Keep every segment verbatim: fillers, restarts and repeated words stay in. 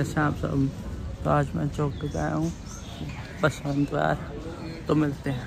मैं शाम शाम ताजमहल चौक पे गया हूँ बसंत विहार, तो मिलते हैं।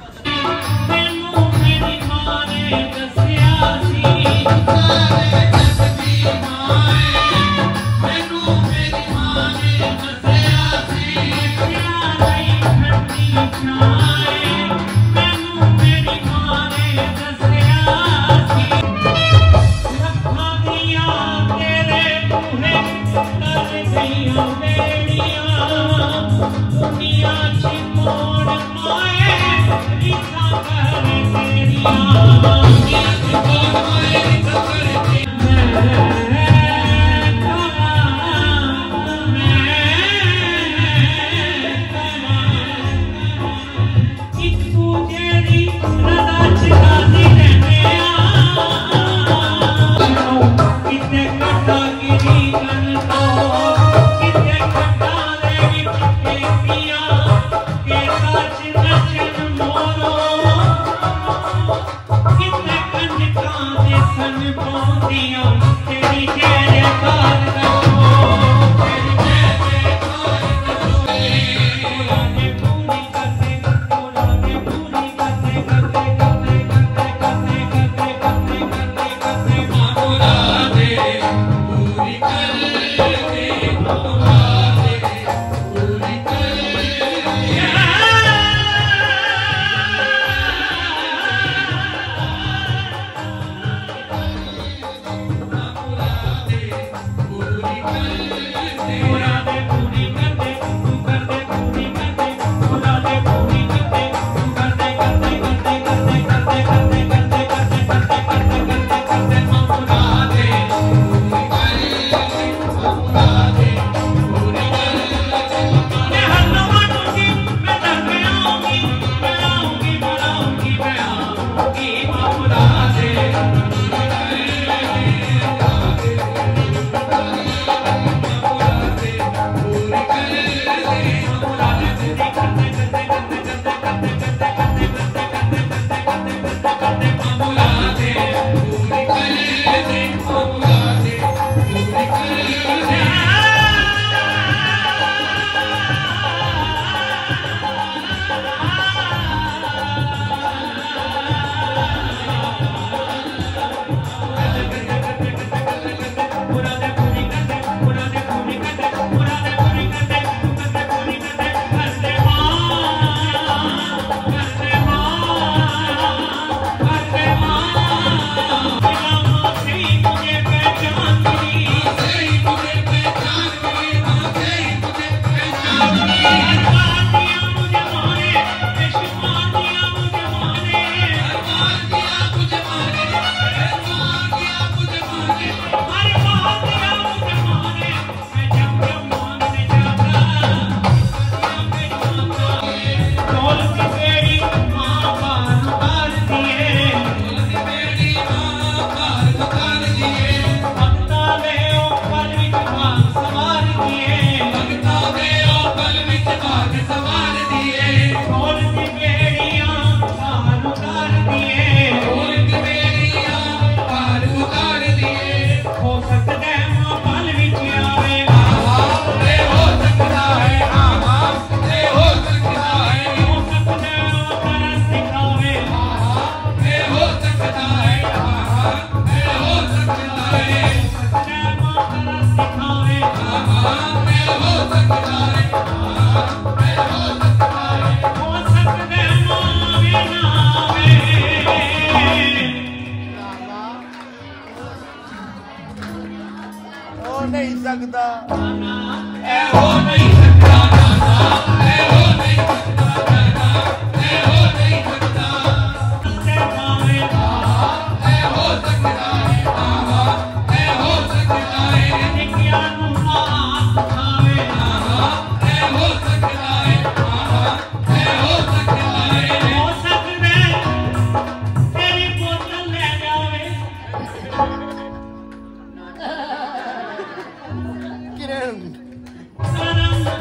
नहीं सकता ए हो नहीं सकता नाना ए हो नहीं सकता नाना ए हो नहीं सकता ए हो सकता है आहा ए हो सकता है क्या नुमा खावे आहा ए हो सकता है आहा ए हो सकता है हो सकता है तेरी बोतल ले जावे किरण सरम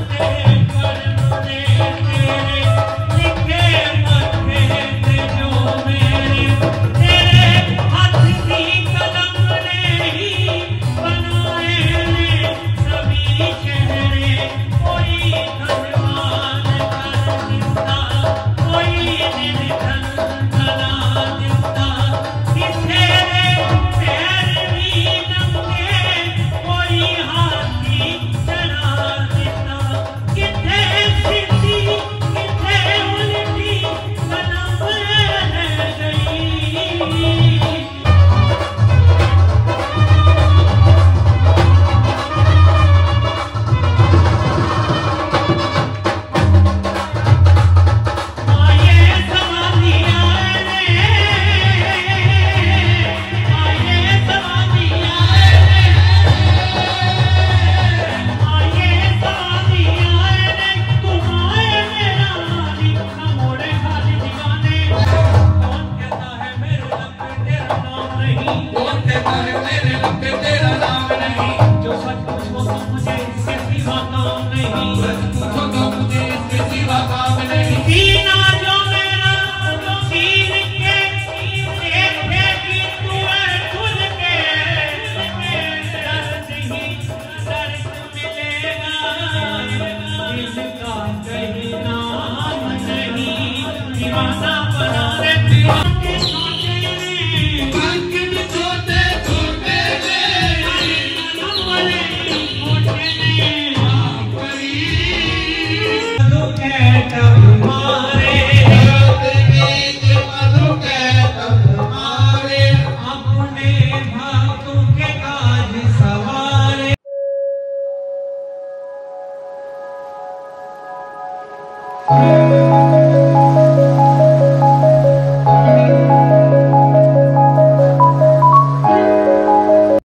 फिर तेरा नाम नहीं। जो सच पूछो तो मुझे इसके सिवा काम नहीं। सच पूछो तो मुझे इसके सिवा काम नहीं। सीना जो मेरा सीन के देखे कि तू है खुद के दर्द ही दर्द मिलेगा। जिसका कहीं नाम नहीं दीवाना बना रे दीवाने सोचे बाकी छोटे छोटे ले वाले मोटे ने परी मधु के तब मारे मधु के तब मारे अपने भागों के काज सवारे।